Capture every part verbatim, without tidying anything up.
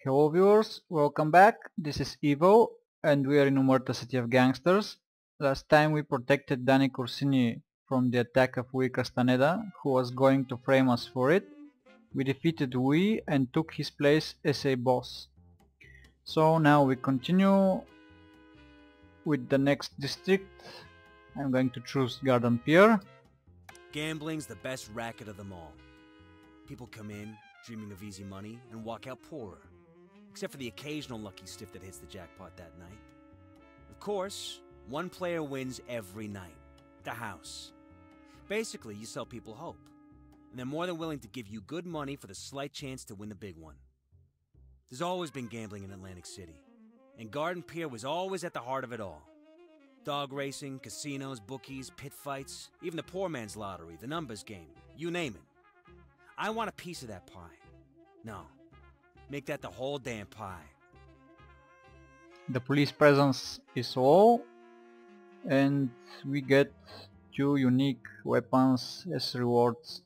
Hello viewers, welcome back. This is Evo and we are in Umarta City of Gangsters. Last time we protected Danny Corsini from the attack of Louis Castaneda, who was going to frame us for it. We defeated Louis and took his place as a boss. So now we continue with the next district. I'm going to choose Garden Pier. Gambling's the best racket of them all. People come in, dreaming of easy money, and walk out poorer. Except for the occasional lucky stiff that hits the jackpot that night. Of course, one player wins every night. The house. Basically, you sell people hope. And they're more than willing to give you good money for the slight chance to win the big one. There's always been gambling in Atlantic City. And Garden Pier was always at the heart of it all. Dog racing, casinos, bookies, pit fights, even the poor man's lottery, the numbers game, you name it. I want a piece of that pie. No. Make that the whole damn pie. The police presence is low and we get two unique weapons as rewards.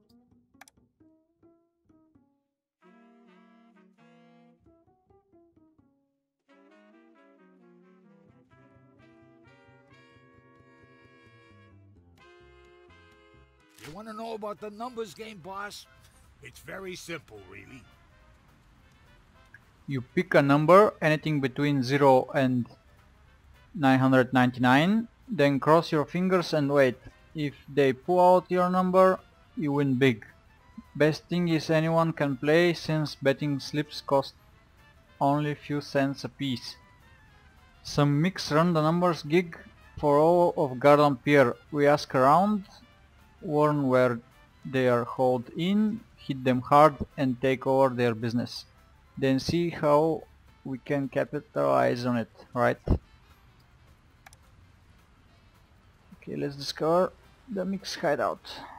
You want to know about the numbers game, boss? It's very simple, really. You pick a number, anything between zero and nine hundred ninety-nine, then cross your fingers and wait. If they pull out your number, you win big. Best thing is anyone can play, since betting slips cost only few cents a piece. Some mix run the numbers gig for all of Garden Pier. We ask around, warn where they are hauled in, hit them hard and take over their business. Then see how we can capitalize on it, right? Okay, let's discover the mix hideout.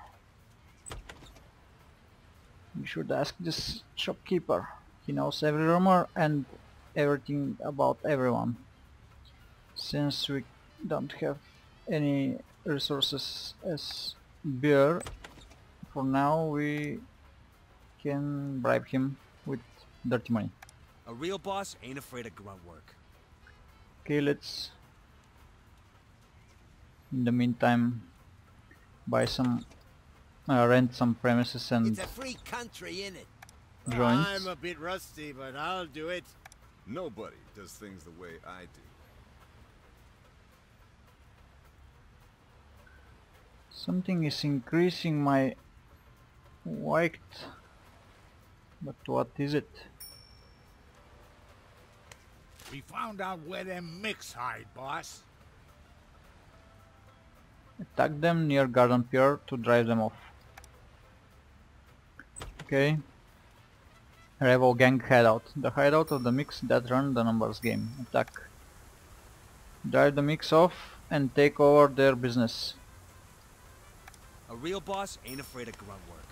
We should ask this shopkeeper. He knows every rumor and everything about everyone. Since we don't have any resources as beer, for now we can bribe him with dirty money. A real boss ain't afraid of grunt work. Okay, let's in the meantime buy some uh, rent some premises and It's a free country, innit? joints. I'm a bit rusty, but I'll do it. Nobody does things the way I do. Something is increasing my weight, but what is it? We found out where them mix hide, boss. Attack them near Garden Pier to drive them off. Okay. Rival gang hideout. The hideout of the mix that run the numbers game. Attack. Drive the mix off and take over their business. A real boss ain't afraid of grunt work.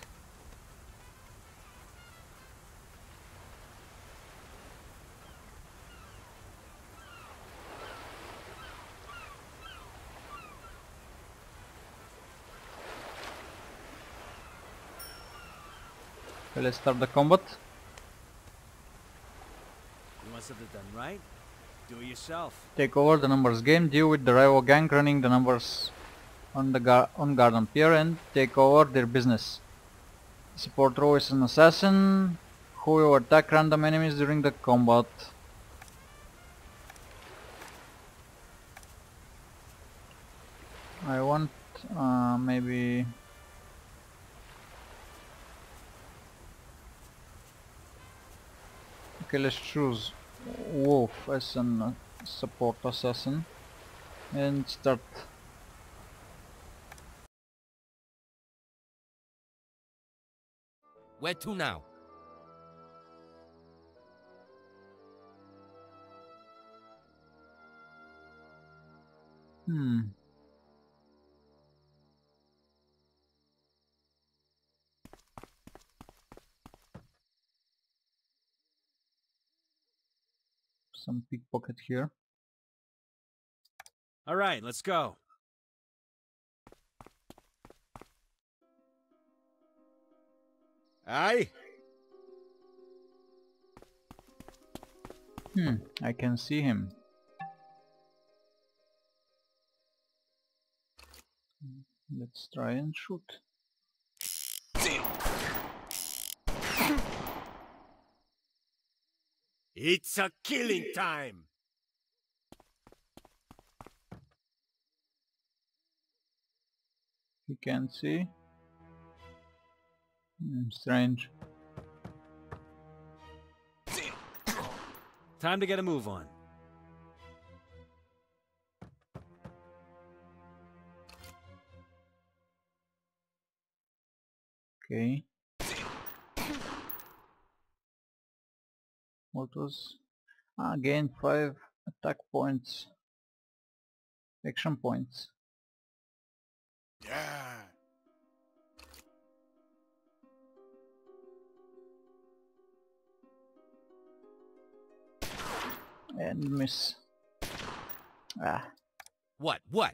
Okay, let's start the combat. You want something done right? Do it yourself. Take over the numbers game. Deal with the rival gang running the numbers on the gar on Garden Pier and take over their business. Support row is an assassin who will attack random enemies during the combat. I want uh, maybe okay, let's choose Wolf as an uh, support assassin and start. Where to now? Hmm. Some pickpocket here. All right, let's go. Aye? Hmm, I can see him. Let's try and shoot. It's a killing time. He can't see. Hmm, strange. Time to get a move on. Okay. What was... Ah, gain five attack points. Action points. Yeah. And miss. Ah. What? What?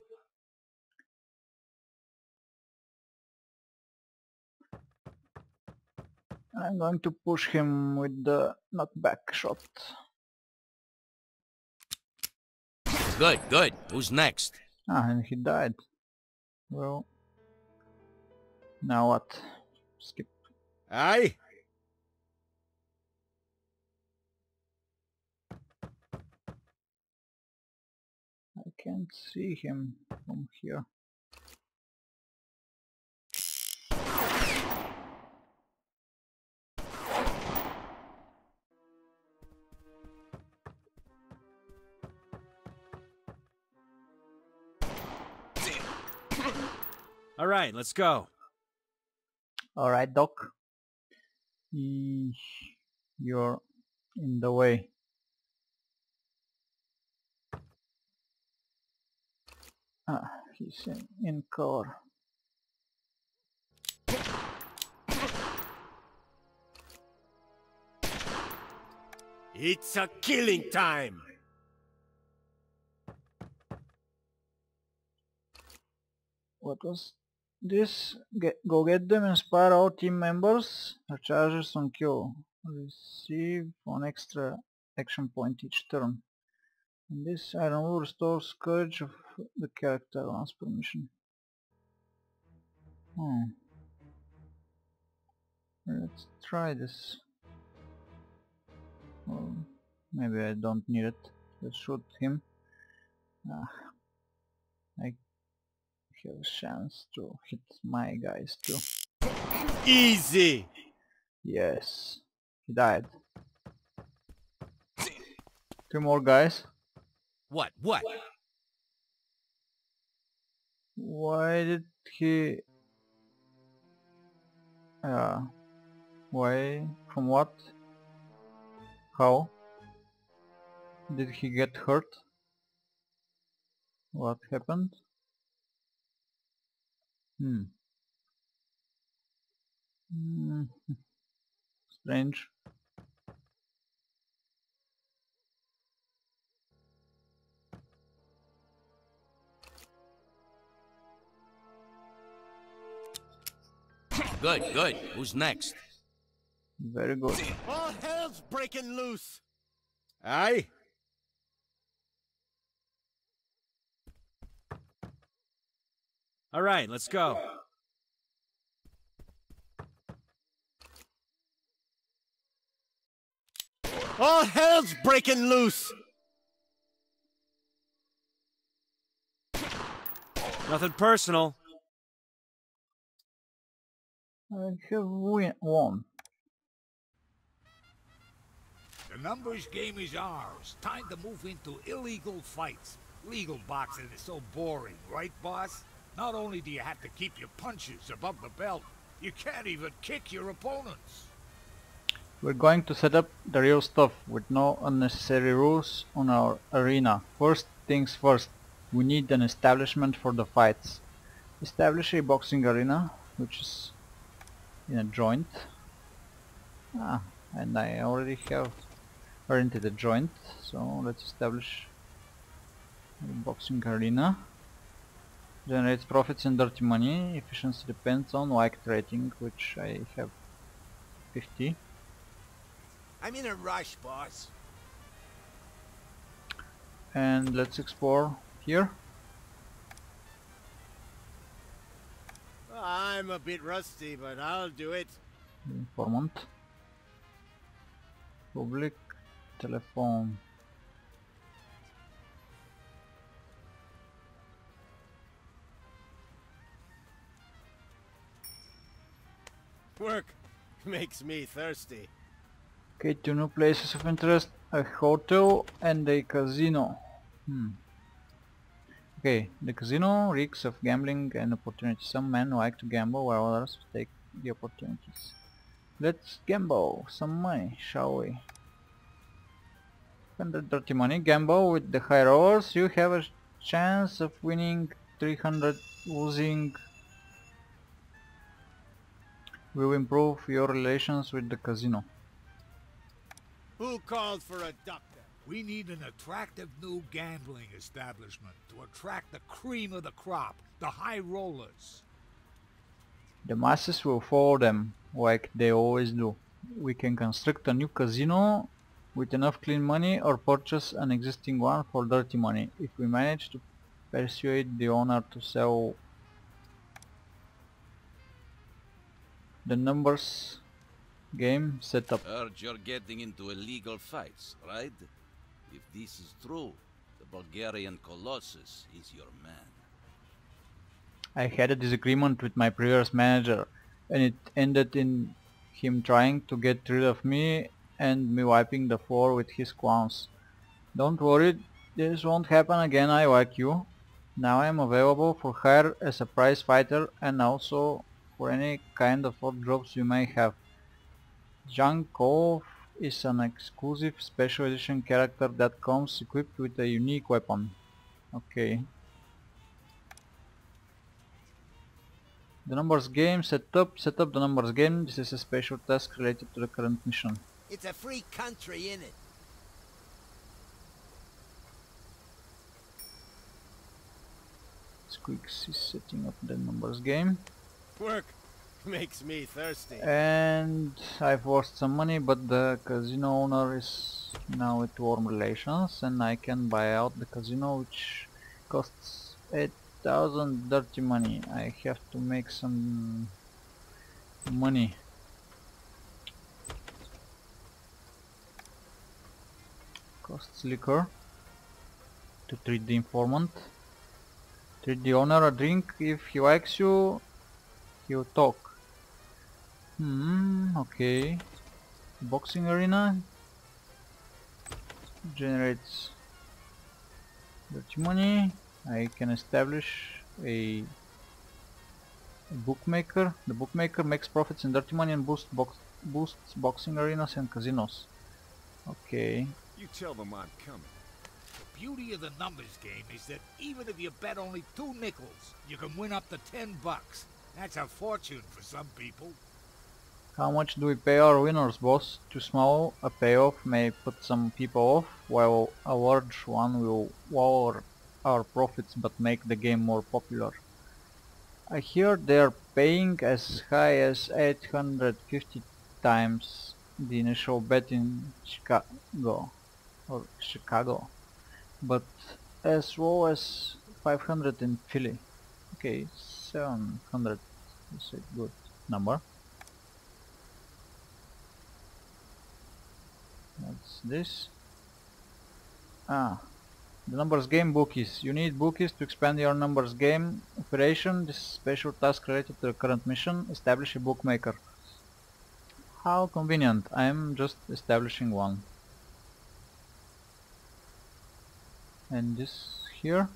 I'm going to push him with the knockback shot. Good, good. Who's next? Ah, and he died. Well, now what? Skip. Aye? I can't see him from here. All right, let's go. Alright, Doc. Eesh, you're in the way. Ah, he's in, in cover. It's a killing time. What was this? Get, go get them, inspire our team members. Our chargers on kill. Receive one extra action point each turn. And this item will restore courage of the character once per mission. Hmm. Let's try this. Well, maybe I don't need it. Let's shoot him. Ah, I have a chance to hit my guys too. Easy. Yes, he died. Two more guys. What? What? Why did he... Uh, why? From what? How? Did he get hurt? What happened? Hmm. Hmm. Strange. Good, good. Who's next? Very good. All hell's breaking loose. Aye? All right, let's go. All hell's breaking loose. Nothing personal. I have win won. The numbers game is ours. Time to move into illegal fights. Legal boxing is so boring, right, boss? Not only do you have to keep your punches above the belt, you can't even kick your opponents. We're going to set up the real stuff with no unnecessary rules on our arena. First things first, we need an establishment for the fights. Establish a boxing arena, which is in a joint. Ah, and I already have rented a joint, so let's establish a boxing arena. Generates profits and dirty money. Efficiency depends on white rating, which I have fifty. I'm in a rush, boss. And let's explore here. I'm a bit rusty, but I'll do it. Informant. Public telephone. Work makes me thirsty. Okay, two new places of interest, a hotel and a casino. Hmm. Okay, the casino reeks of gambling and opportunity. Some men like to gamble while others take the opportunities. Let's gamble some money, shall we? Spend the dirty money, gamble with the high rollers, you have a chance of winning three hundred, losing will improve your relations with the casino. Who called for a doctor? We need an attractive new gambling establishment to attract the cream of the crop, the high rollers. The masses will follow them, like they always do. We can construct a new casino with enough clean money or purchase an existing one for dirty money, if we manage to persuade the owner to sell the numbers game setup. Heard you're getting into illegal fights, right? If this is true, the Bulgarian Colossus is your man. I had a disagreement with my previous manager, and it ended in him trying to get rid of me and me wiping the floor with his clowns. Don't worry, this won't happen again, I like you. Now I am available for hire as a prize fighter and also for any kind of odd jobs you may have. Jankov is an exclusive special edition character that comes equipped with a unique weapon. Okay. The numbers game, set up, set up the numbers game. This is a special task related to the current mission. It's a free country, innit? Squeaks is setting up the numbers game. Work makes me thirsty. And I've lost some money, but the casino owner is now at warm relations and I can buy out the casino, which costs eight thousand dirty money. I have to make some money. Costs liquor to treat the informant. Treat the owner a drink. If he likes you, he'll talk. Hmm, okay. Boxing arena generates dirty money. I can establish a, a bookmaker. The bookmaker makes profits in dirty money and boosts box boosts boxing arenas and casinos. Okay. You tell them I'm coming. The beauty of the numbers game is that even if you bet only two nickels, you can win up to ten bucks. That's a fortune for some people. How much do we pay our winners, boss? Too small a payoff may put some people off, while a large one will lower our profits but make the game more popular. I hear they're paying as high as eight hundred fifty times the initial bet in Chicago, or Chicago, but as low as five hundred in Philly. Okay, seven hundred is a good number. What's this? Ah, the numbers game bookies. You need bookies to expand your numbers game operation. This special task related to the current mission. Establish a bookmaker. How convenient. I am just establishing one. And this here.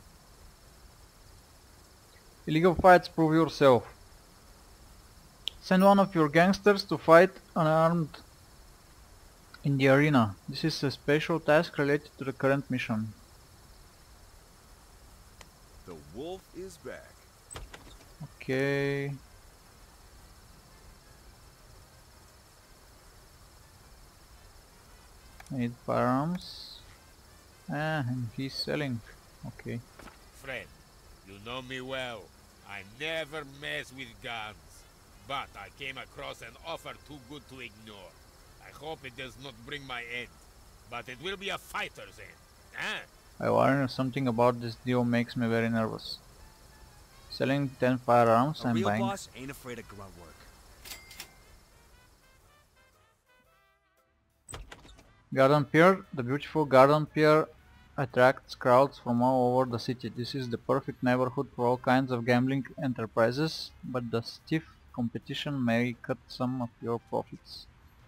Illegal fights, prove yourself. Send one of your gangsters to fight unarmed in the arena. This is a special task related to the current mission. The wolf is back. Okay. Need firearms. Ah, and he's selling. Okay. Friend, you know me well. I never mess with guns. But I came across an offer too good to ignore. I hope it does not bring my end. But it will be a fighter's end. Ah? I warn you, something about this deal makes me very nervous. Selling ten firearms, A I'm real buying. boss ain't afraid of grunt work. Garden Pier. The beautiful Garden Pier attracts crowds from all over the city. This is the perfect neighborhood for all kinds of gambling enterprises, but the stiff competition may cut some of your profits.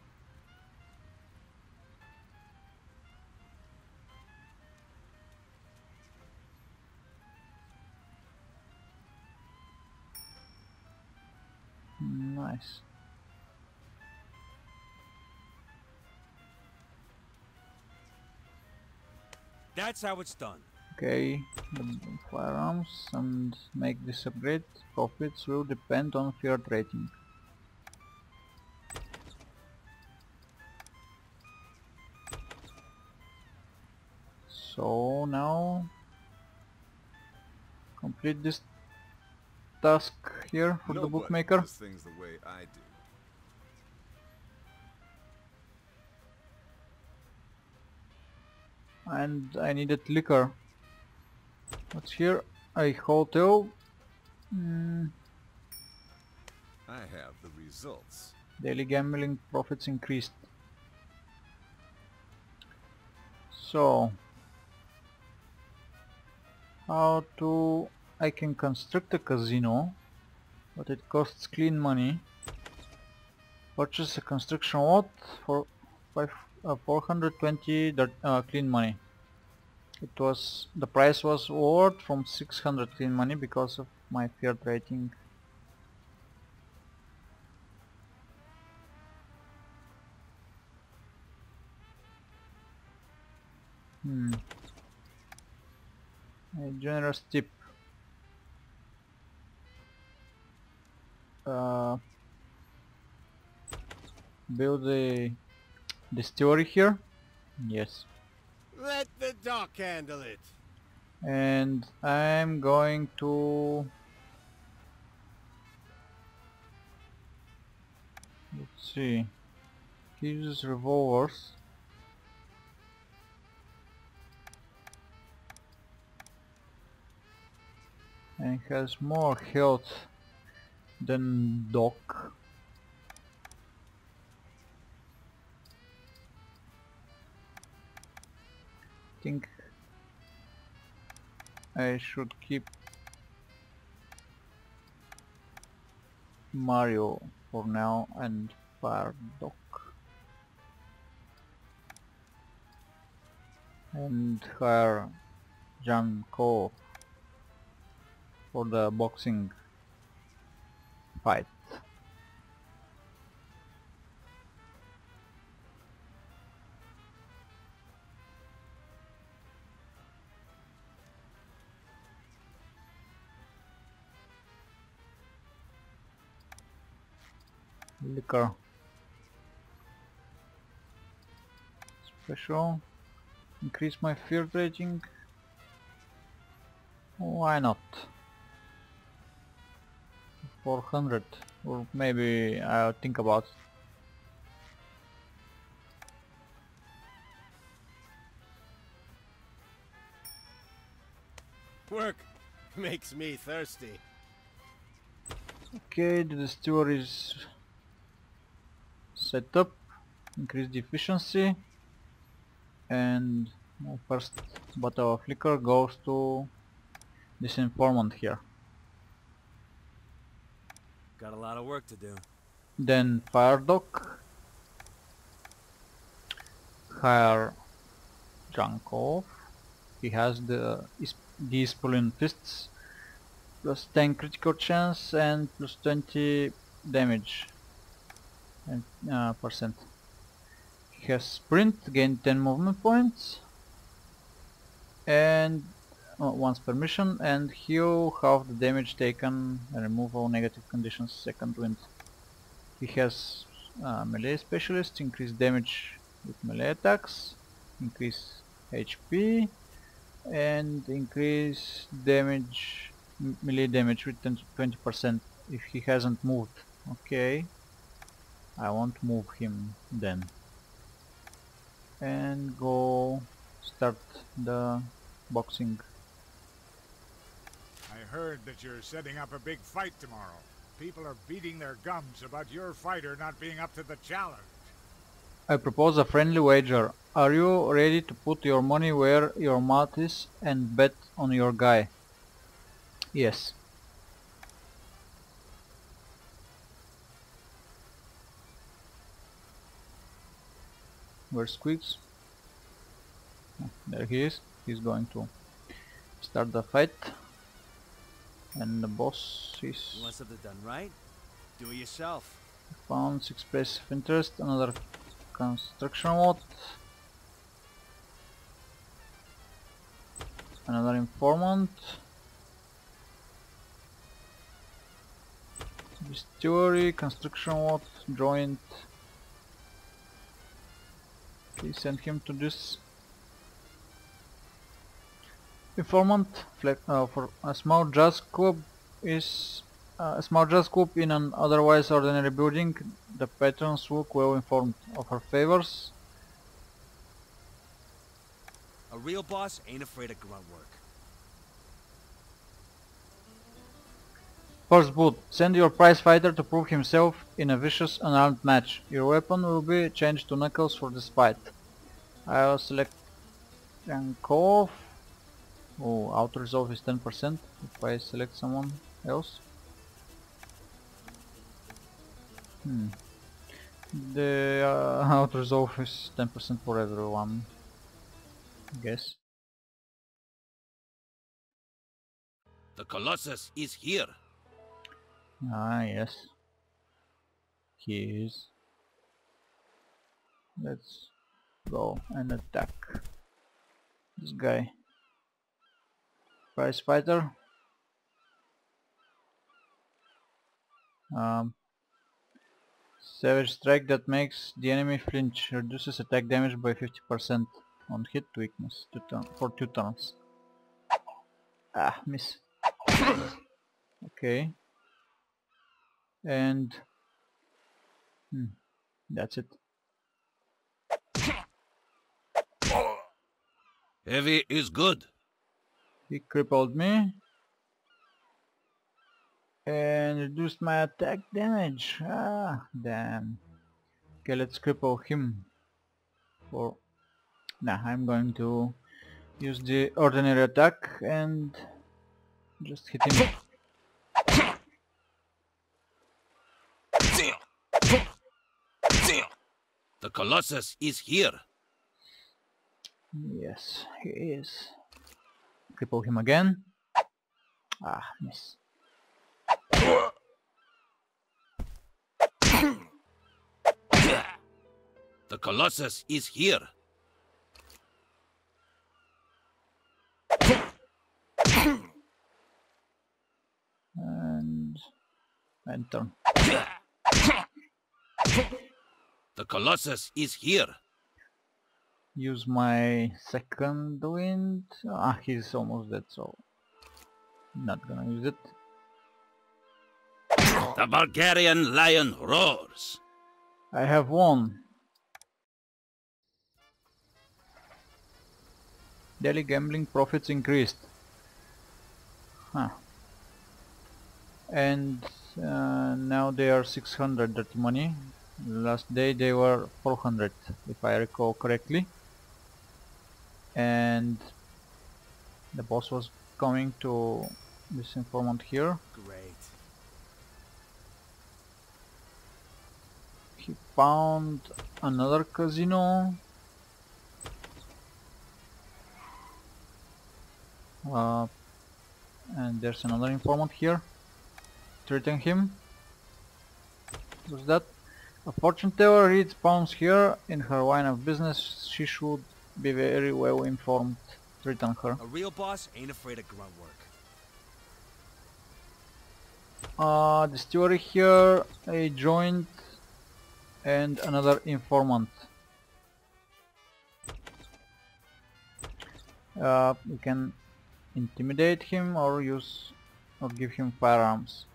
Nice. That's how it's done. Okay, mm, firearms and make this upgrade. Profits will depend on fiat rating. So now complete this task here for the Nobody bookmaker. does things the way I do. And I needed liquor. What's here? A hotel. Mm, I have the results. daily gambling profits increased. So how to... I can construct a casino, but it costs clean money. Purchase a construction lot for five, uh, four hundred twenty dirt, uh, clean money. It was... the price was lowered from six hundred clean money because of my fiat rating. Hmm. A generous tip. Uh, build a distillery here. Yes. Let the dock handle it. And I'm going to... let's see. He uses revolvers. And has more health than Doc. I think I should keep Mario for now and fire Doc. And hire Jan Ko for the boxing fight. Liquor. Special. Increase my fiat rating. Why not? four hundred, or maybe I'll think about it. Work makes me thirsty. Okay, the distillery is set up. Increase the efficiency, and my first bottle of liquor goes to this informant here. Got a lot of work to do. Then fire Doc, hire Jankov. He has the these Pulling Fists, plus ten critical chance and plus twenty damage and uh, percent. He has sprint, gain ten movement points, and uh, once per mission, and heal half the damage taken and remove all negative conditions. Second wind. He has uh, melee specialist, increase damage with melee attacks, increase H P, and increase damage, m melee damage with twenty percent if he hasn't moved. Okay, I won't move him then. And go start the boxing. I heard that you're setting up a big fight tomorrow. People are beating their gums about your fighter not being up to the challenge. I propose a friendly wager. Are you ready to put your money where your mouth is and bet on your guy? Yes. Where's Squeaks? Oh, there he is. He's going to start the fight. And the boss is... You want something done right? Do it yourself. Found six places of interest, another construction lot, another informant, distillery, construction lot, joint. Please send him to this informant. Uh, for a small jazz club is uh, a small jazz club in an otherwise ordinary building. The patrons look well informed of her favors. A real boss ain't afraid of grunt work. First boot, send your prize fighter to prove himself in a vicious unarmed match. Your weapon will be changed to knuckles for this fight. I'll select Yankov. Oh, auto resolve is ten percent if I select someone else. Hmm. The uh, auto resolve is ten percent for everyone, I guess. The Colossus is here. Ah, yes. He is. Let's go and attack this guy. Prize fighter. Um, Savage strike that makes the enemy flinch. Reduces attack damage by fifty percent on hit weakness two turn for two turns. Ah, miss. Okay. And hmm, that's it. Heavy is good. He crippled me and reduced my attack damage. Ah, damn. Okay, let's cripple him. For nah, I'm going to use the ordinary attack and just hit him. The Colossus is here. Yes, he is. Cripple him again. Ah, miss. The Colossus is here. And end turn. The Colossus is here. Use my second wind. Ah, he's almost dead, so not gonna use it. The Bulgarian lion roars. I have won. Daily gambling profits increased. Huh. And uh, now they are six hundred dirty money. Last day they were four hundred, if I recall correctly. And the boss was coming to this informant here. Great. He found another casino. Uh, and there's another informant here. Threaten him. What's that? A fortune teller reads palms here. In her line of business, she should be very well informed. Threaten her. A real boss ain't afraid of grunt work. Uh, the steward here, a joint, and another informant. Uh, we can intimidate him or use or give him firearms.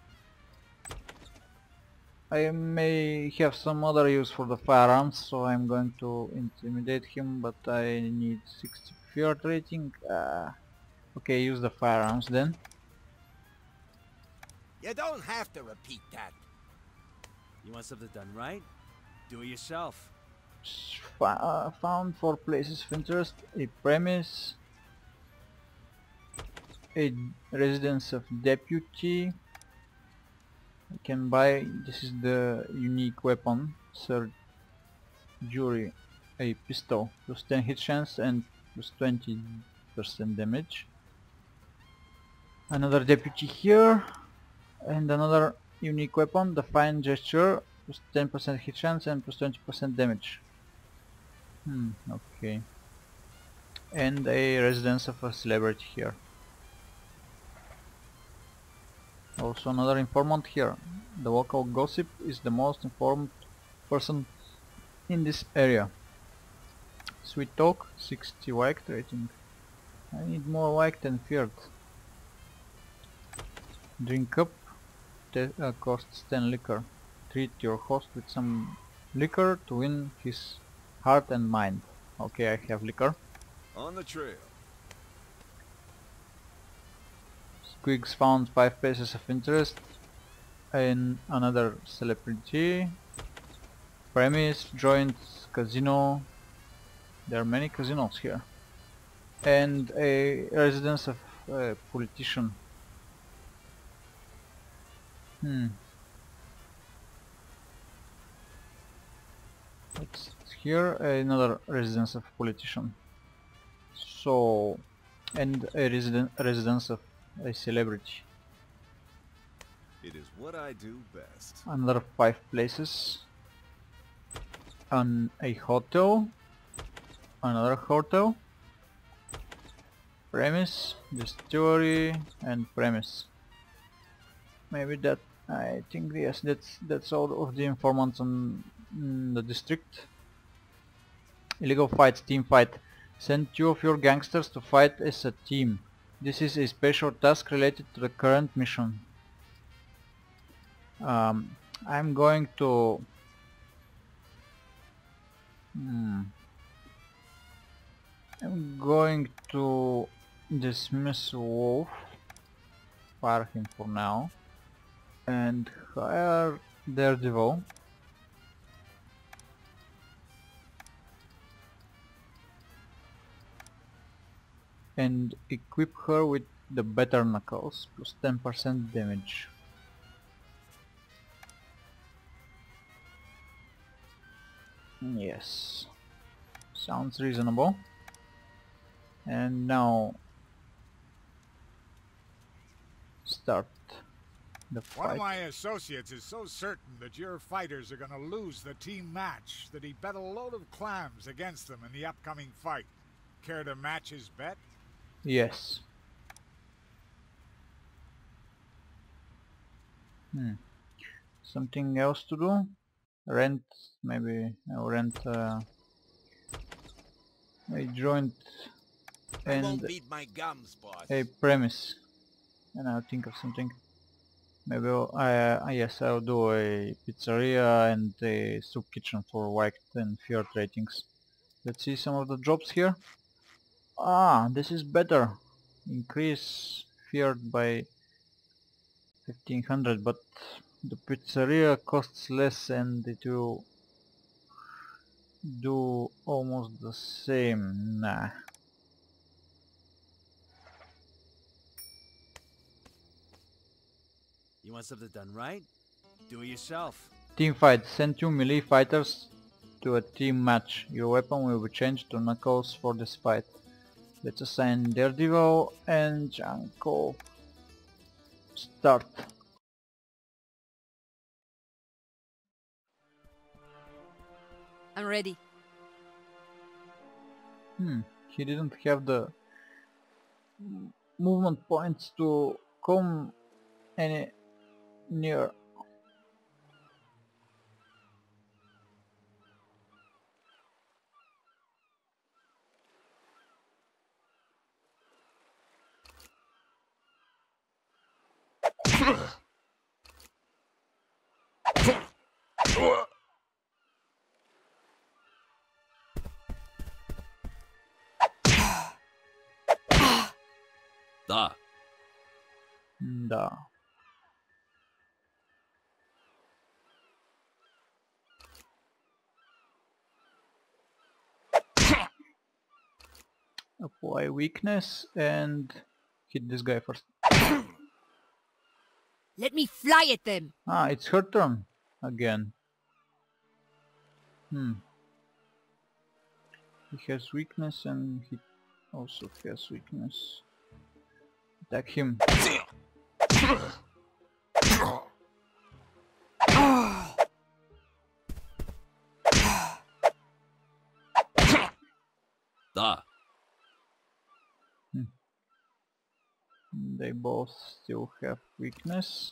I may have some other use for the firearms, so I'm going to intimidate him, but I need sixty fear rating. Uh, Okay, use the firearms then. You don't have to repeat that. You want something done right? Do it yourself. F uh, found four places of interest: a premise, a residence of deputy. I can buy, this is the unique weapon, Sir Jury, a pistol, plus ten hit chance and plus twenty percent damage. Another deputy here, and another unique weapon, the Fine Gesture, plus ten percent hit chance and plus twenty percent damage. Hmm, okay. And a residence of a celebrity here. Also another informant here. The local gossip is the most informed person in this area. Sweet talk, sixty liked rating. I need more liked than feared. Drink up, uh, costs ten liquor. Treat your host with some liquor to win his heart and mind. Okay, I have liquor. On the trail. Squigs found five places of interest in another celebrity. Premise, joint, casino. There are many casinos here. And a residence of a politician. Hmm. It's here another residence of politician. So, and a resident residence of a celebrity. It is what I do best. Another five places. On a hotel. Another hotel. Premise, distillery, and premise. Maybe that, I think yes, that's that's all of the informants on mm, the district. Illegal fights, team fight. Send two of your gangsters to fight as a team. This is a special task related to the current mission. Um, I'm going to... Hmm, I'm going to dismiss Wolf, fire him for now, and hire Daredevil. And equip her with the better knuckles, plus ten percent damage. Yes, sounds reasonable. And now start the fight. One of my associates is so certain that your fighters are going to lose the team match that he bet a load of clams against them in the upcoming fight. Care to match his bet? Yes. Hmm. Something else to do? Rent, maybe I'll rent uh, a joint I won't and beat my gums, boss. a premise. And I'll think of something. Maybe I'll, uh, yes, I'll do a pizzeria and a soup kitchen for white and feared ratings. Let's see some of the jobs here. Ah, this is better. Increase feared by fifteen hundred, but the pizzeria costs less and it will do almost the same. Nah. You want something done right? Do it yourself. Team fight. Send two melee fighters to a team match. Your weapon will be changed to knuckles for this fight. Let's assign Daredevil and Janko. Start. I'm ready. Hmm, he didn't have the movement points to come any near. Da. Da. Apply weakness and hit this guy first. Let me fly at them. Ah, it's her turn again. Hmm. He has weakness and he also has weakness. Attack him. Da. Hmm. They both still have weakness.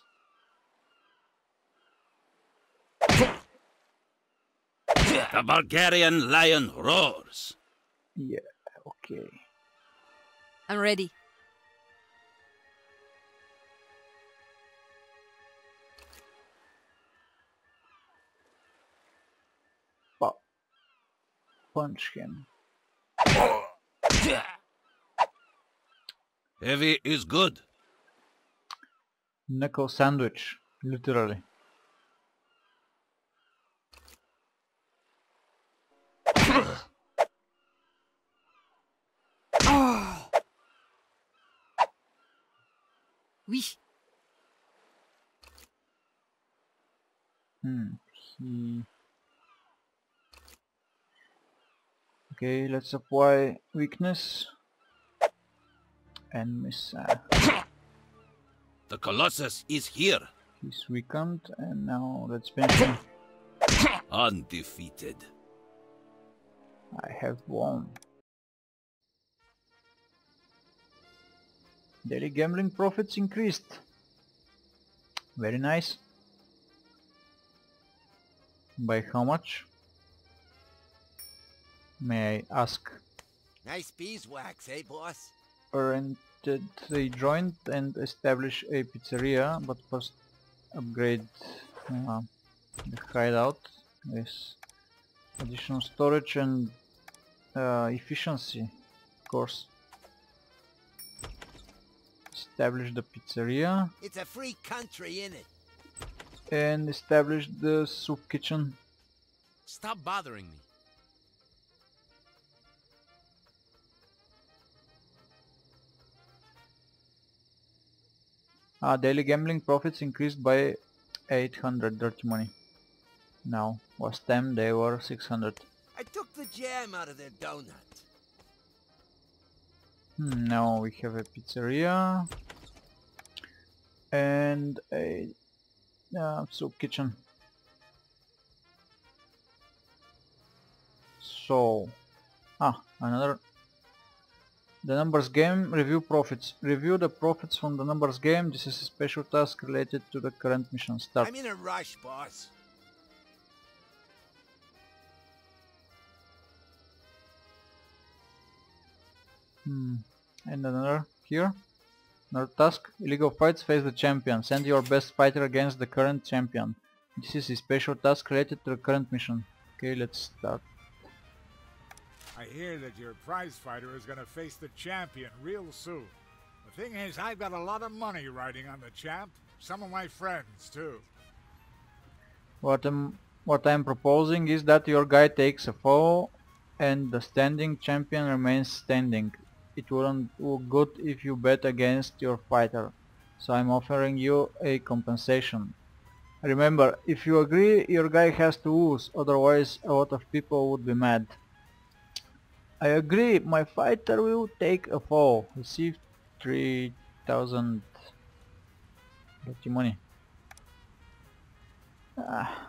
The Bulgarian lion roars. Yeah, okay. I'm ready. Pop. Punch him. Heavy is good. Knuckle sandwich, literally. Oui. Hmm. He... Okay, let's apply weakness. And miss. Uh, The Colossus is here. he's weakened, and now let's finish him. Undefeated. I have won. Daily gambling profits increased. Very nice. By how much? May I ask? Nice beeswax, eh, boss? Rented a joint and establish a pizzeria, but first upgrade uh, the hideout with additional storage and uh, efficiency, of course. Establish the pizzeria It's a free country, innit? and establish the soup kitchen. Stop bothering me. Ah, daily gambling profits increased by eight hundred dirty money. Now, last time they were six hundred. I took the jam out of their donut. Hmm, now we have a pizzeria and a uh, soup kitchen. So, ah, another. The numbers game, review profits. Review the profits from the numbers game. This is a special task related to the current mission. Start. I'm in a rush, boss. Hmm. And another here. Another task. Illegal fights, face the champion. Send your best fighter against the current champion. This is a special task related to the current mission. Okay, let's start. I hear that your prize fighter is going to face the champion real soon. The thing is, I've got a lot of money riding on the champ. Some of my friends, too. What I'm, what I'm proposing is that your guy takes a fall and the standing champion remains standing. It wouldn't look good if you bet against your fighter. So I'm offering you a compensation. Remember, if you agree, your guy has to lose, otherwise a lot of people would be mad. I agree, my fighter will take a fall. Receive three thousand dirty money. Ah.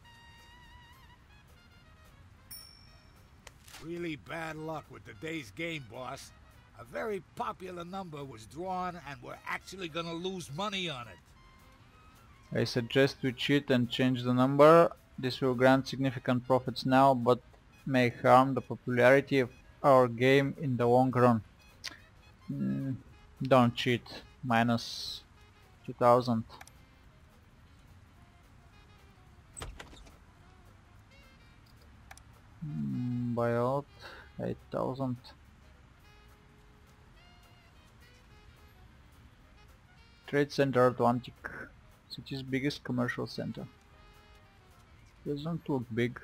Really bad luck with today's game, boss. A very popular number was drawn and we're actually gonna lose money on it. I suggest we cheat and change the number. This will grant significant profits now, but may harm the popularity of our game in the long run. Mm, don't cheat. Minus two thousand. Mm, buyout eight thousand. Trade Center Atlantic, city's biggest commercial center. Doesn't look big.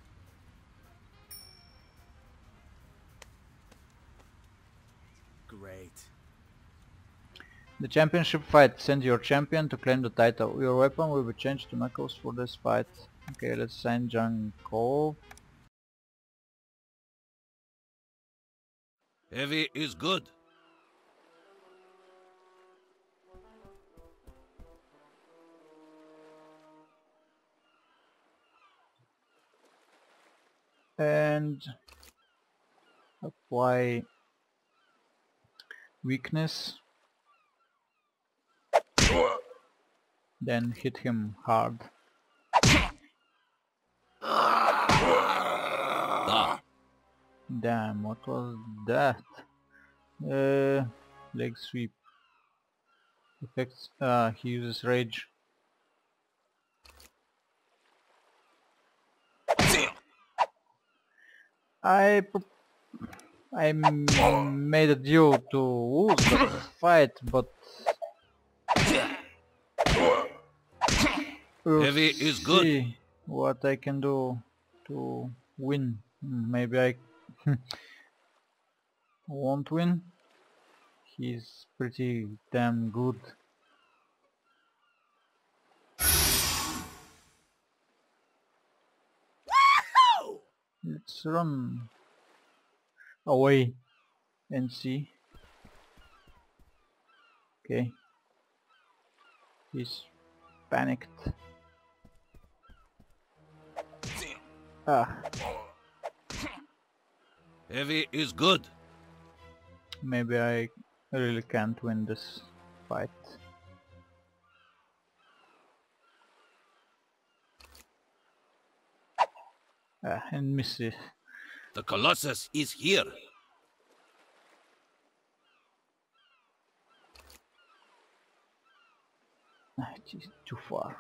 Great. The championship fight. Send your champion to claim the title. Your weapon will be changed to Knuckles for this fight. Okay, let's sign Janko. Heavy is good. And apply weakness. Then hit him hard. Ah. Damn, what was that? Uh, leg sweep. Effects. Ah, he uses rage. I I made a deal to lose the fight, but we'll Heavy is good. see what I can do to win. Maybe I won't win. He's pretty damn good. Let's run away and see. Okay. He's panicked. Ah. Heavy is good. Maybe I really can't win this fight. Ah, and miss it. The Colossus is here. Ah, it is too far.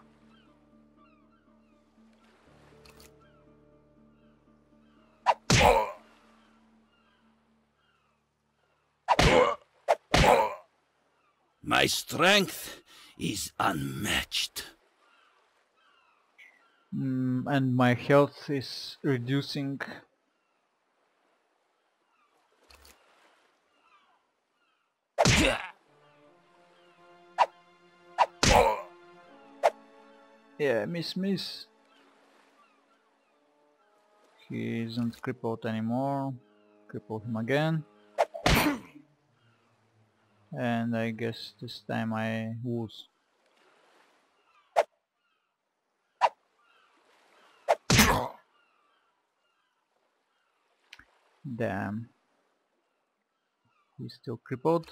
My strength is unmatched. Mm, and my health is reducing. Yeah, miss, miss. He isn't crippled anymore. Cripple him again. And I guess this time I lose. Damn. He's still crippled.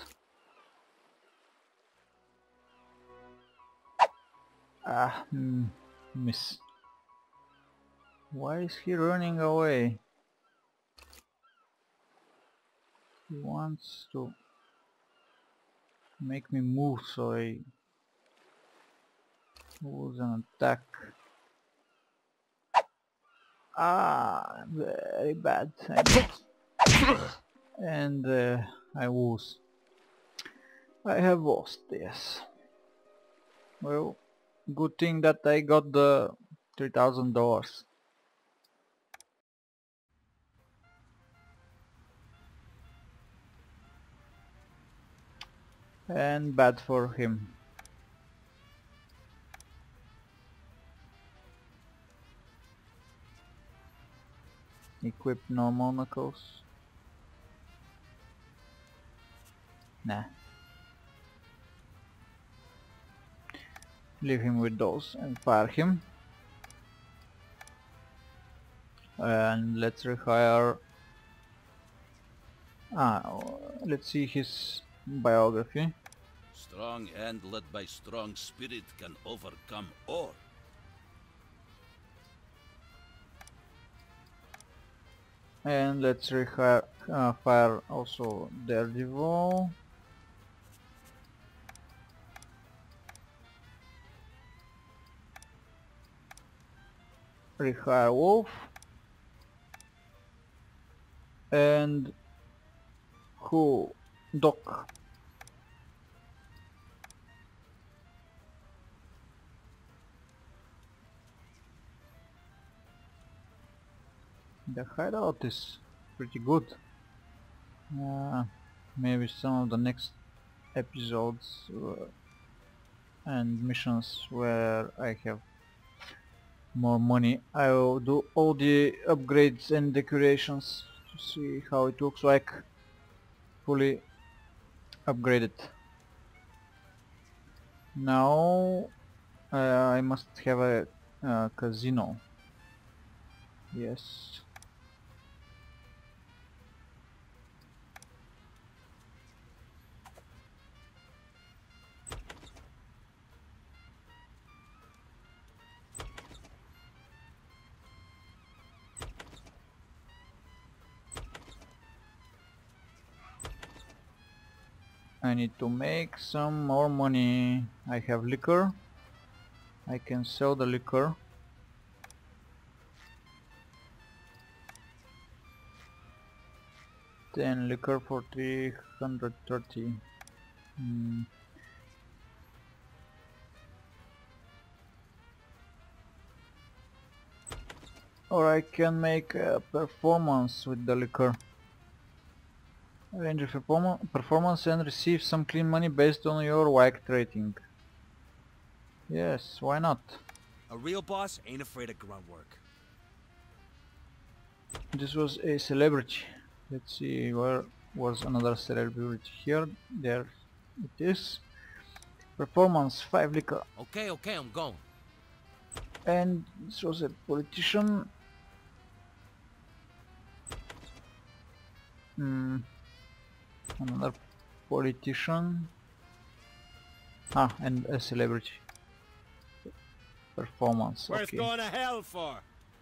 Ah, mm, miss. Why is he running away? He wants to make me move so I lose an attack. Ah, very bad. And uh, I lose. I have lost, yes. Well, good thing that I got the three thousand dollars. And bad for him. Equip normal knuckles. Nah. Leave him with those and fire him. And let's rehire. Ah, let's see his biography. Strong hand led by strong spirit can overcome all. And let's rehire, uh, fire also Daredevil. Rehire Wolf. And who? Doc. The hideout is pretty good. Uh, maybe some of the next episodes uh, and missions where I have more money, I will do all the upgrades and decorations to see how it looks like fully upgraded. Now uh, I must have a uh, casino. Yes. I need to make some more money. I have liquor. I can sell the liquor. Then liquor for three hundred thirty. Hmm. Or I can make a performance with the liquor. Arrange a perform performance and receive some clean money based on your White rating. Yes, why not? A real boss ain't afraid of grunt work. This was a celebrity. Let's see, where was another celebrity here? There it is. Performance five liquor. Okay, okay, I'm going. And this was a politician. Hmm. Another politician. Ah, and a celebrity. Performance. Where's Okay. going to hell for?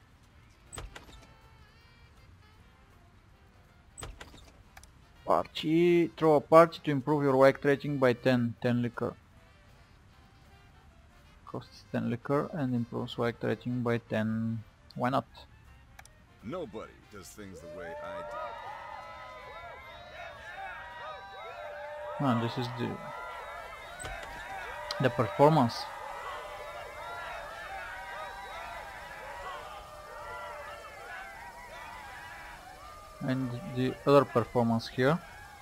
Party. Throw a party to improve your White rating by ten. ten liquor. Costs ten liquor and improves White rating by ten. Why not? Nobody does things the way I do. Ah, this is the the performance. And the other performance here.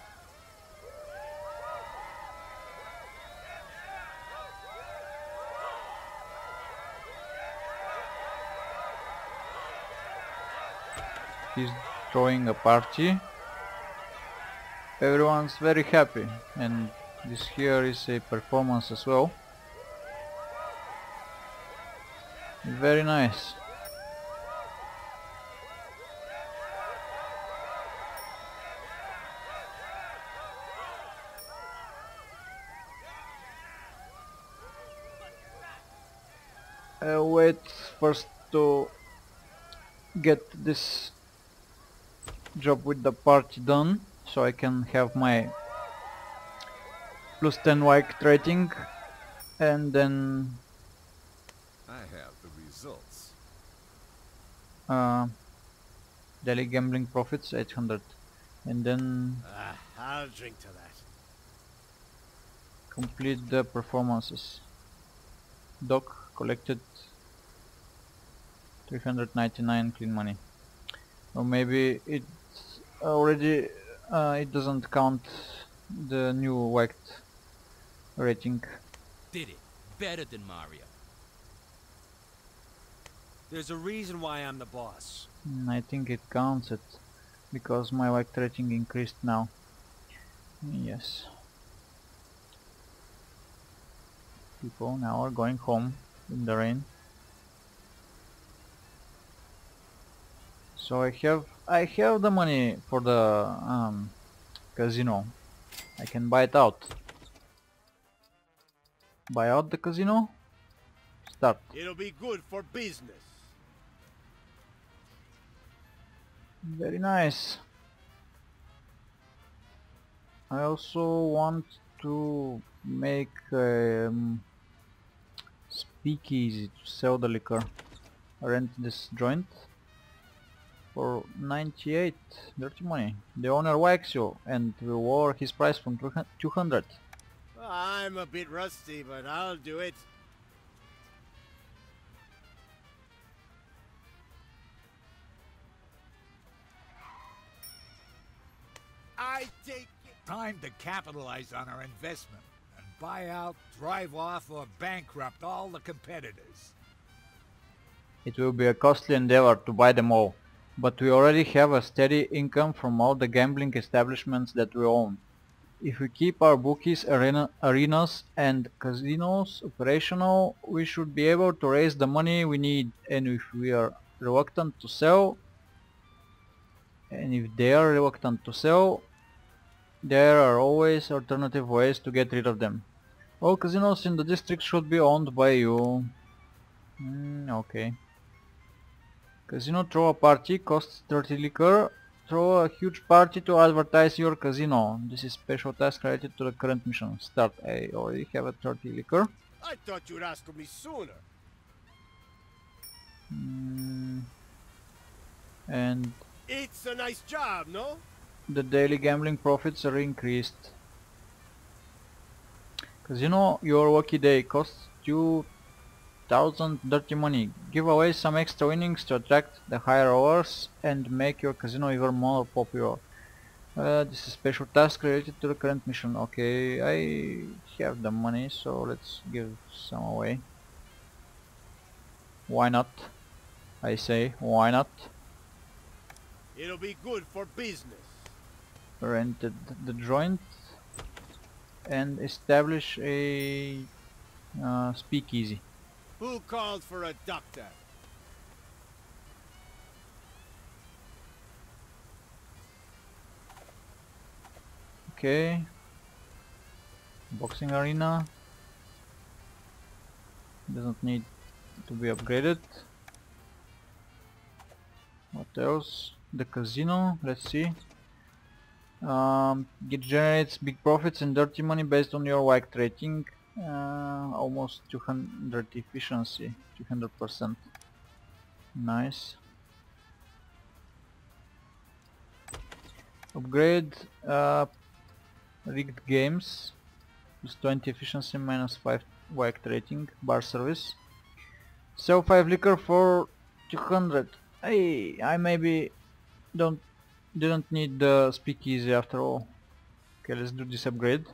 He's throwing a party. Everyone's very happy, and this here is a performance as well. Very nice. I'll wait first to get this job with the party done, so I can have my plus ten White rating, and then I have the results. uh, daily gambling profits eight hundred, and then Ah, I'll drink to that. complete the performances. Doc collected three hundred ninety-nine clean money. Or maybe it's already uh, it doesn't count the new White rating. Did it. Better than Mario. There's a reason why I'm the boss. Mm, I think it counts it because my White rating increased now. Yes. People now are going home in the rain. So I have I have the money for the um, casino. I can buy it out. Buy out the casino. Start. It'll be good for business. Very nice. I also want to make a um, speakeasy to sell the liquor. Rent this joint for ninety-eight dirty money. The owner likes you and will lower his price from two hundred. I'm a bit rusty, but I'll do it. I take it. Time to capitalize on our investment and buy out, drive off, or bankrupt all the competitors. It will be a costly endeavor to buy them all, but we already have a steady income from all the gambling establishments that we own. If we keep our bookies, arena, arenas and casinos operational, we should be able to raise the money we need, and if we are reluctant to sell, and if they are reluctant to sell, there are always alternative ways to get rid of them. All casinos in the district should be owned by you. Mm, okay. Casino throw a party, costs thirty liquor. Throw a huge party to advertise your casino. This is special task related to the current mission. Start. I already have a thirty liquor. I thought you'd ask me sooner. Mm, and It's a nice job, no? the daily gambling profits are increased. Casino, your lucky day costs you thousand dirty money. Give away some extra winnings to attract the higher rollers and make your casino even more popular. Uh, this is special task related to the current mission. Okay, I have the money, so let's give some away. Why not? I say, why not? It'll be good for business. Rented the joint and establish a uh, speakeasy. Who called for a doctor? Okay. Boxing arena. Doesn't need to be upgraded. What else? The casino, let's see. Um, it generates big profits and dirty money based on your white rating. Uh, almost two hundred efficiency, two hundred percent. Nice. Upgrade uh, rigged games. Plus twenty efficiency, minus five white rating. Bar service. Sell five liquor for two hundred. Hey, I maybe don't didn't need the speakeasy after all. Okay, let's do this upgrade.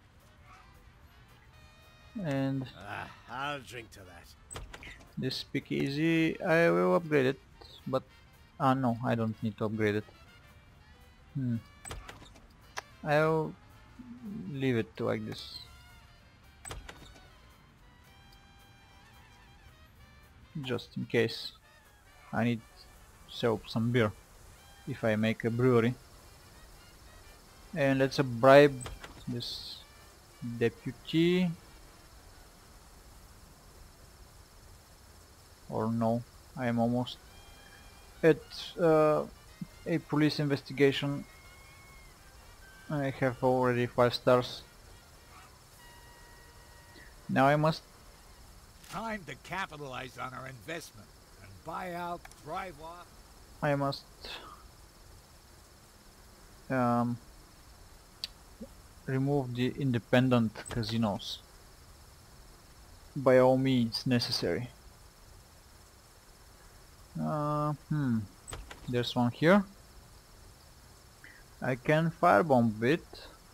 And Ah, I'll drink to that. this speakeasy, I will upgrade it, but ah uh, no, I don't need to upgrade it. Hmm. I'll leave it like this. Just in case I need to sell some beer if I make a brewery. And let's uh, bribe this deputy. Or no, I am almost at uh, a police investigation. I have already five stars. Now I must Time to capitalize on our investment and buy out, drive off. I must um, remove the independent casinos by all means necessary. Uh, hmm, there's one here. I can firebomb it.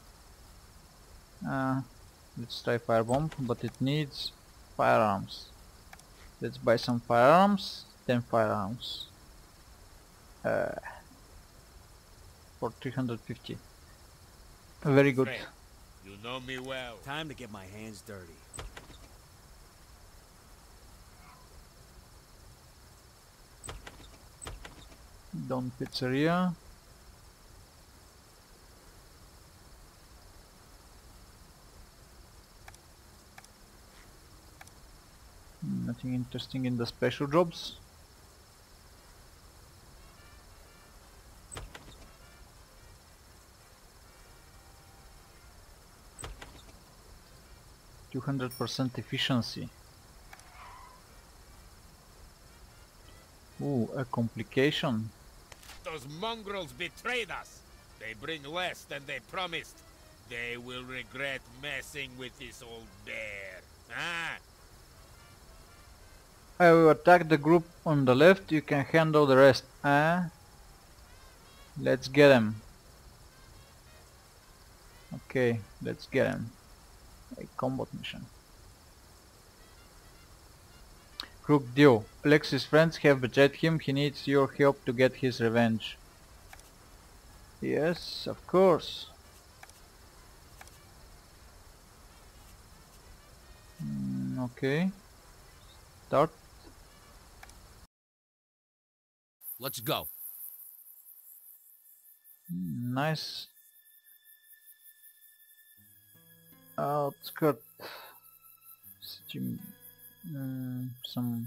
Uh, let's try firebomb, but it needs firearms. Let's buy some firearms, ten firearms. Uh, for three hundred fifty. Very good. Friend, you know me well. Time to get my hands dirty. Don Pizzeria. Nothing interesting in the special jobs. two hundred percent efficiency. Ooh, a complication. Those mongrels betrayed us. They bring less than they promised. They will regret messing with this old bear. Ah! I will attack the group on the left, you can handle the rest. Ah, let's get them. Okay, let's get him. A combat mission. Crook Dio. Alexis' friends have betrayed him. He needs your help to get his revenge. Yes, of course. Mm, okay. Start. Let's go. Mm, nice. Outskirt. Mm, some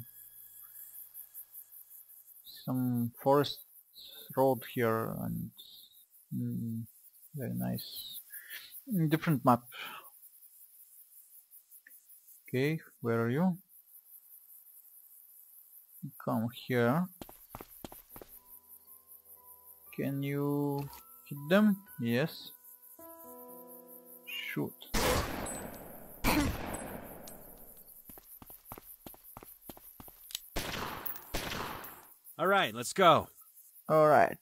some forest road here and mm, very nice. Mm, different map. Okay, where are you? Come here. Can you hit them? Yes. Shoot. All right, let's go. All right.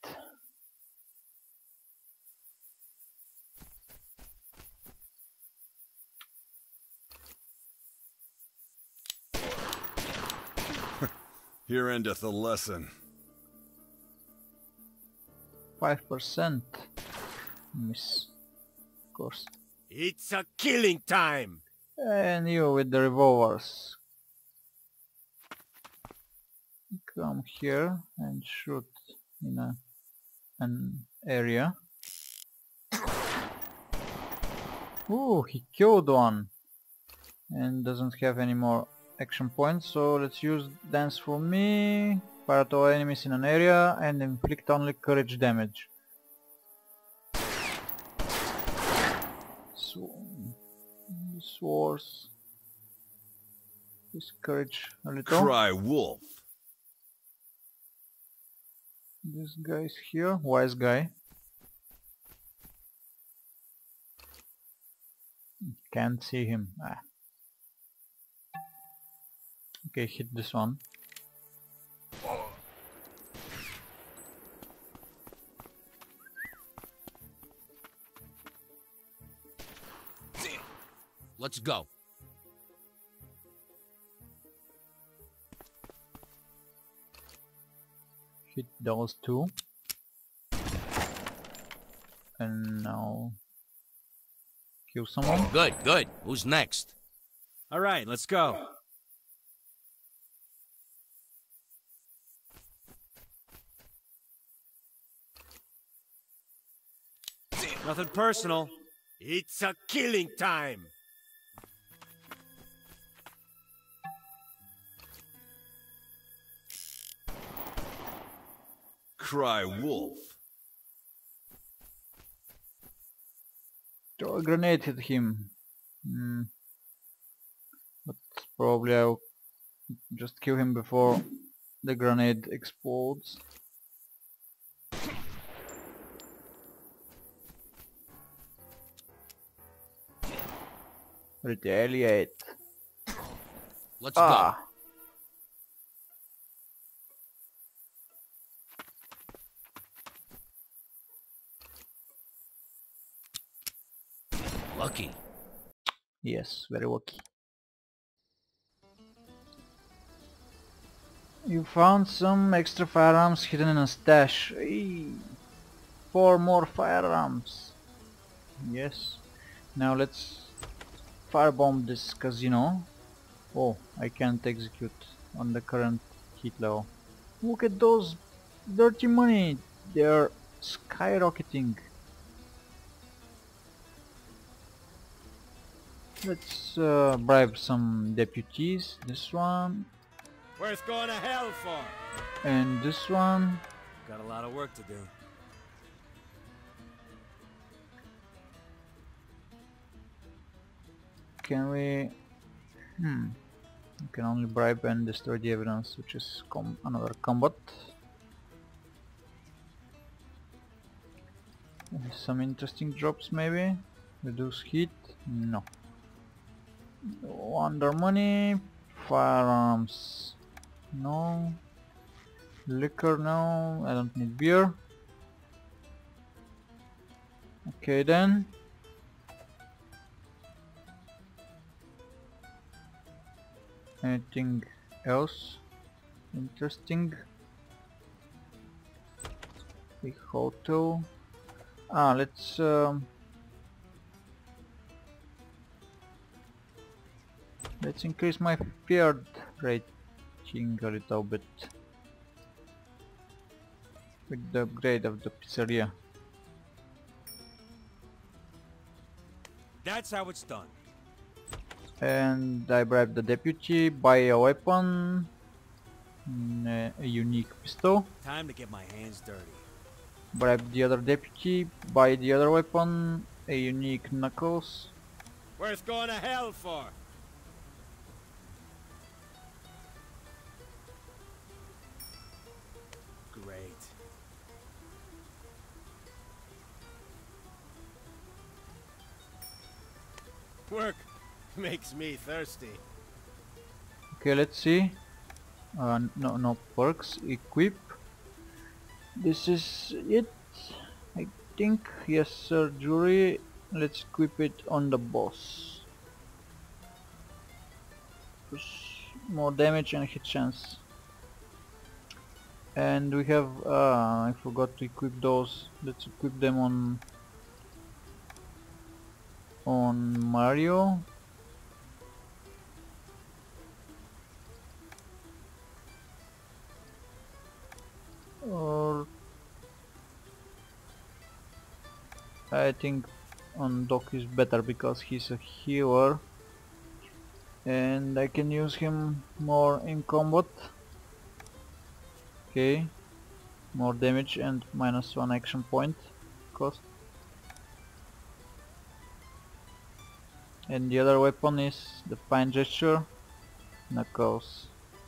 Here endeth the lesson. Five percent. Miss. Of course. It's a killing time. And you with the revolvers. Come here and shoot in a, an area. Ooh, he killed one and doesn't have any more action points, so let's use Dance for Me, fire at all enemies in an area and inflict only courage damage. So, this wars his courage a little. Cry wolf. This guy's here, wise guy. Can't see him. Ah. Okay, hit this one. Let's go. Hit those two. And now kill someone. Good, good. Who's next? All right, let's go. Nothing personal. It's a killing time. Cry wolf. Throw a grenade at him. Hmm. But probably I'll just kill him before the grenade explodes. Retaliate. Let's Ah. go. Lucky. Yes, very lucky. You found some extra firearms hidden in a stash. Eee. Four more firearms. Yes. Now let's firebomb this casino. Oh, I can't execute on the current heat level. Look at those dirty money. They're skyrocketing. Let's uh, bribe some deputies. This one Worth going to hell for. and this one. Got a lot of work to do. Can we... Hmm. We can only bribe and destroy the evidence, which is com another combat. Some interesting drops maybe. Reduce heat? No. Wonder money. Firearms? No. Liquor? No. I don't need beer. Okay then. Anything else interesting? Big hotel. Ah, let's um, let's increase my feared rating a little bit with the upgrade of the pizzeria. That's how it's done. And I bribe the deputy, buy a weapon, mm, a unique pistol. Time to get my hands dirty. Bribe the other deputy, buy the other weapon, a unique knuckles. Worth going to hell for? Great. Work makes me thirsty. Okay, let's see. Uh, no, no perks. Equip. This is it, I think. Yes, surgery. Let's equip it on the boss. More damage and hit chance. And we have. Uh, I forgot to equip those. Let's equip them on on Mario. Or I think on Doc is better because he's a healer and I can use him more in combat. Okay, more damage and minus one action point cost. And the other weapon is the fine gesture, Knuckles.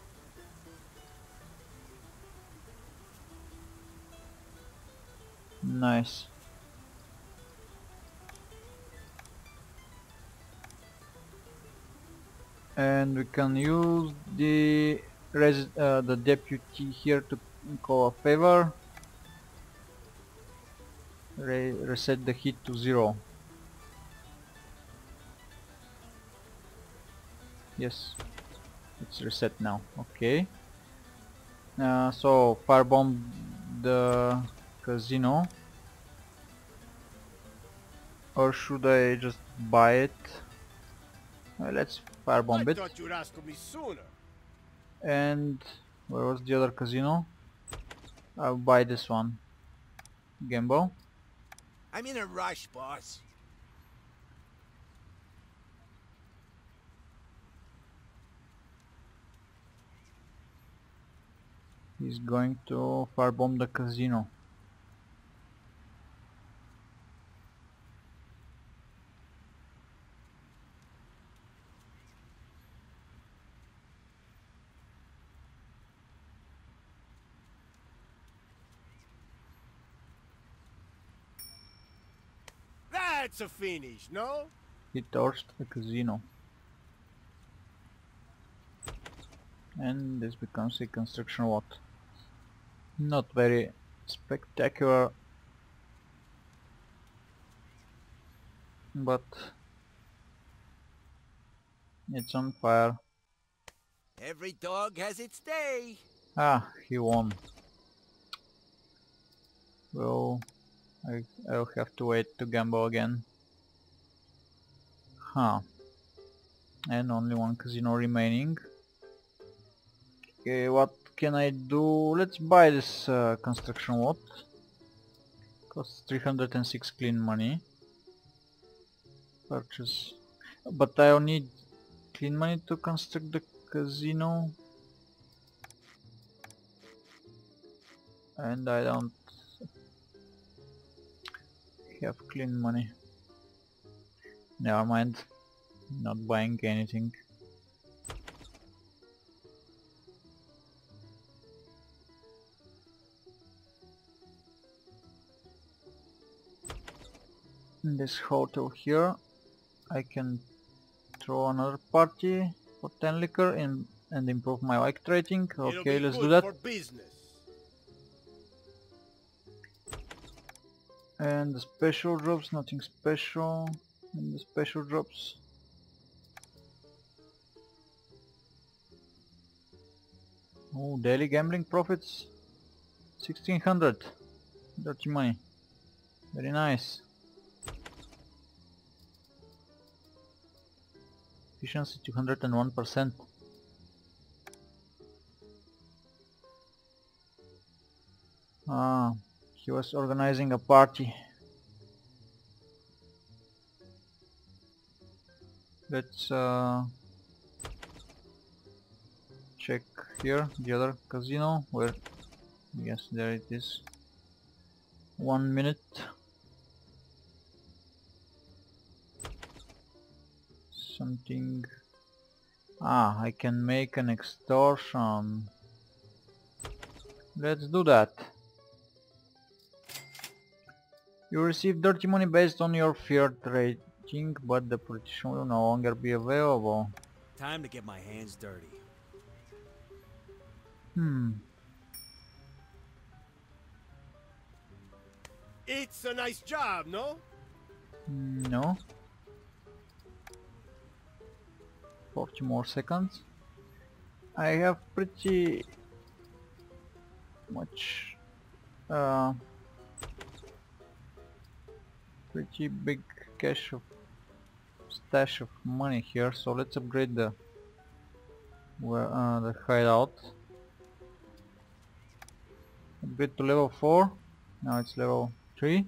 Nice. And we can use the res uh, the deputy here to call a favor. Re reset the hit to zero. Yes, it's reset now. Okay. Uh, so firebomb the casino, or should I just buy it? Uh, let's firebomb I it. thought you'd ask me sooner. And where was the other casino? I'll buy this one. Gamble. I'm in a rush, boss. He's going to firebomb the casino. That's a finish, no? He torched the casino. And this becomes a construction lot. Not very spectacular, but it's on fire. Every dog has its day. Ah, he won. Well, I, I'll have to wait to gamble again. Huh. And only one casino remaining. Okay, what can I do? Let's buy this uh, construction lot. Costs three hundred six clean money. Purchase. But I'll need clean money to construct the casino. And I don't have clean money. Never mind. Not buying anything. In this hotel here I can throw another party for ten liquor and, and improve my like rating. Okay, let's do that. For business. And the special drops, nothing special. And the special drops. Oh, daily gambling profits sixteen hundred. Dirty money. Very nice. Efficiency two hundred one percent. Ah, he was organizing a party. Let's uh, check here the other casino. Where? Yes, there it is. One minute. Something. Ah, I can make an extortion. Let's do that. You receive dirty money based on your fiat rating, but the politician will no longer be available. Time to get my hands dirty. Hmm. It's a nice job, no? No. forty more seconds. I have pretty much uh, pretty big cash of stash of money here, so let's upgrade the where uh, the hideout. Upgrade to level four. Now it's level three.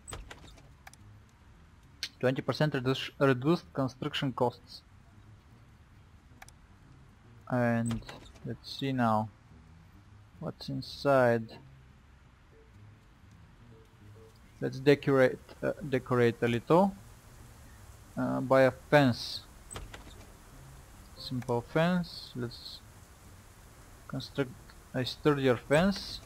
twenty percent reduce, reduced construction costs. And let's see now what's inside. Let's decorate uh, decorate a little. Uh, buy a fence. Simple fence. Let's construct a sturdier fence.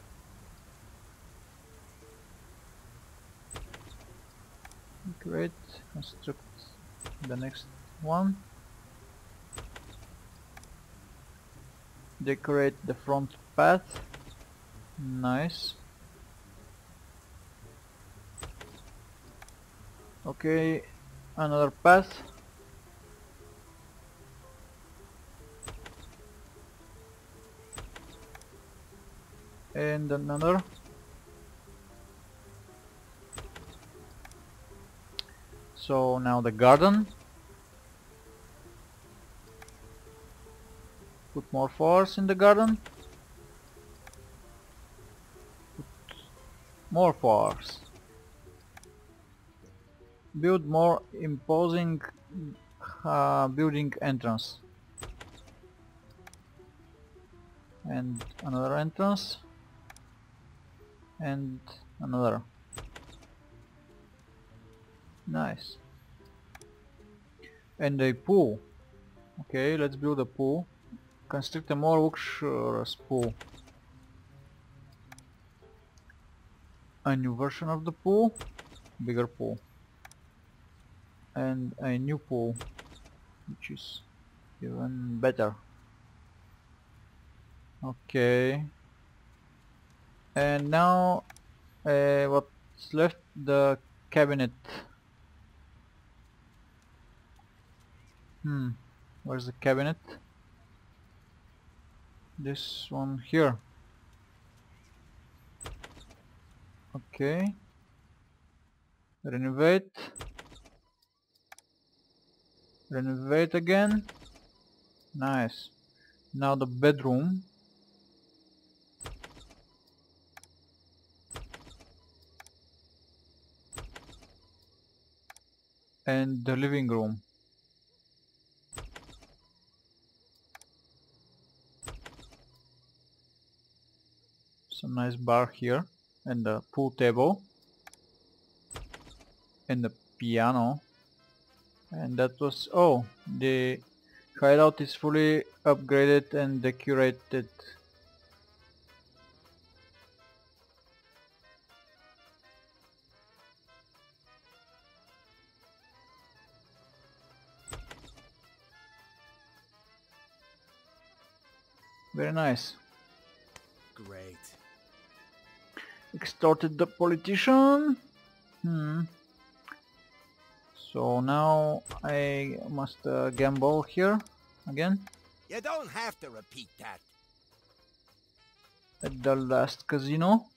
Decorate. Construct the next one. Decorate the front path. Nice. Okay, another path. And another. So now the garden. Put more flowers in the garden. Put more flowers. Build more imposing uh, building entrance. And another entrance. And another. Nice. And a pool. Okay, let's build a pool. Construct a more luxurious pool. A new version of the pool. Bigger pool. And a new pool, which is even better. Okay. And now uh, what's left? The cabinet. Hmm, where's the cabinet? This one here. Okay. Renovate. Renovate again. Nice. Now the bedroom. And the living room. Some nice bar here. And the pool table. And the piano. And that was, oh, the hideout is fully upgraded and decorated. Very nice. Great. Extorted the politician. Hmm. So now I must uh, gamble here again. You don't have to repeat that. at the last casino.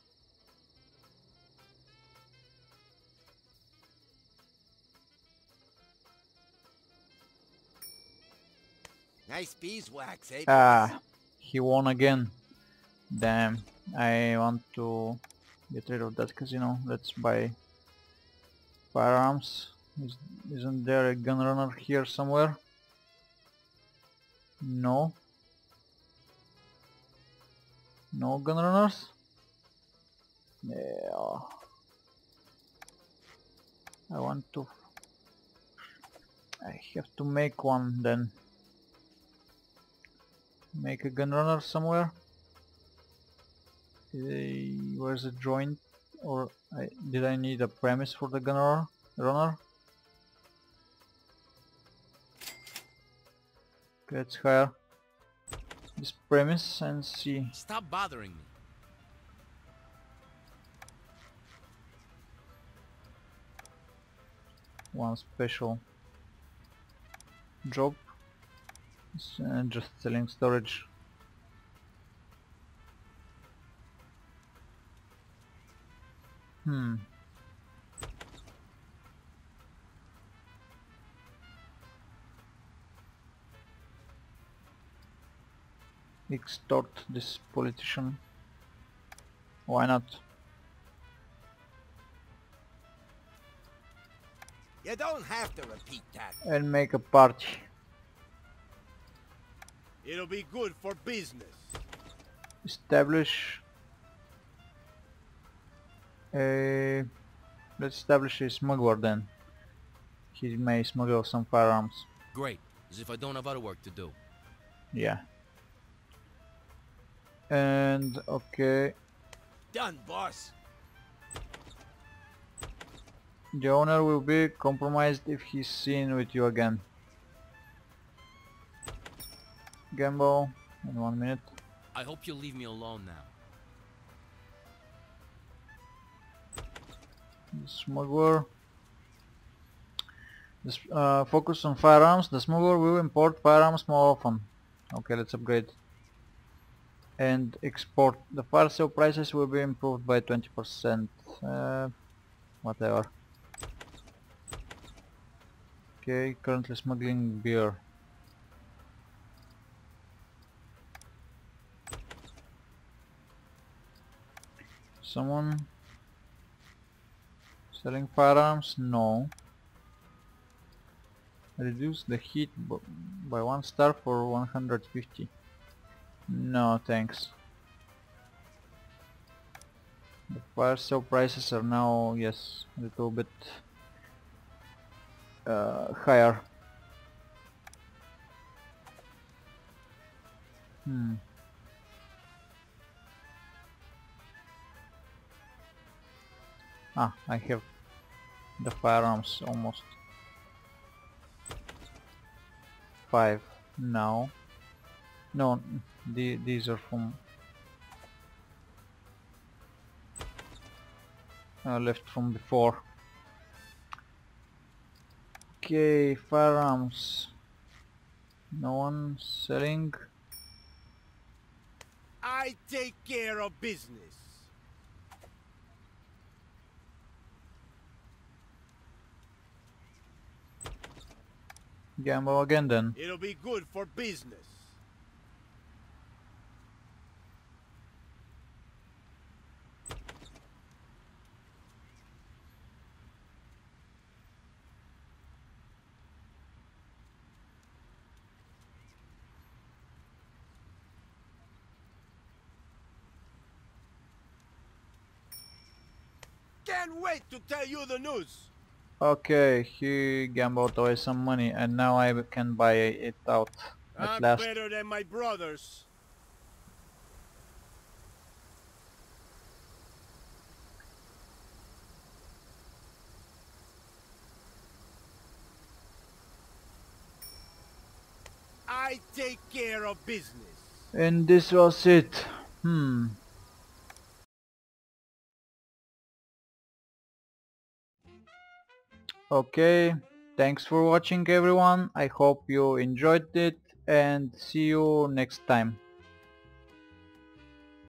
Nice beeswax, eh? Ah, he won again. Damn, I want to get rid of that casino. Let's buy firearms. Is, isn't there a gun runner here somewhere? No. No gun runners? Yeah. I want to... I have to make one then. Make a gun runner somewhere. Uh, where's the joint? Or I, did I need a premise for the gun runner? runner? Let's hire this premise and see. Stop bothering me. One special job. It's, uh, just selling storage. Hmm. Extort this politician. Why not? You don't have to repeat that. And make a party. It'll be good for business. Establish a... Let's establish a smuggler then. He may smuggle some firearms. Great, as if I don't have other work to do. Yeah. And okay, Done, boss. the owner will be compromised if he's seen with you again. Gamble in one minute. I hope you'll leave me alone now. The smuggler. This, uh, focus on firearms. The smuggler will import firearms more often. Okay, let's upgrade. And export. The fire sale prices will be improved by twenty percent. Uh, whatever. Okay, currently smuggling beer. Someone selling firearms? No. Reduce the heat by one star for one hundred fifty. No, thanks. The fire sale prices are now, yes, a little bit uh, higher. Hmm. Ah, I have the firearms almost. Five now. No, the, these are from uh, left from before. Okay, firearms. No one selling. I take care of business. Gamble again then. It'll be good for business. Can't wait to tell you the news. Okay, he gambled away some money and now I can buy it out at I'm last. better than my brothers. I take care of business. And this was it. Hmm. Okay, thanks for watching everyone. I hope you enjoyed it and see you next time.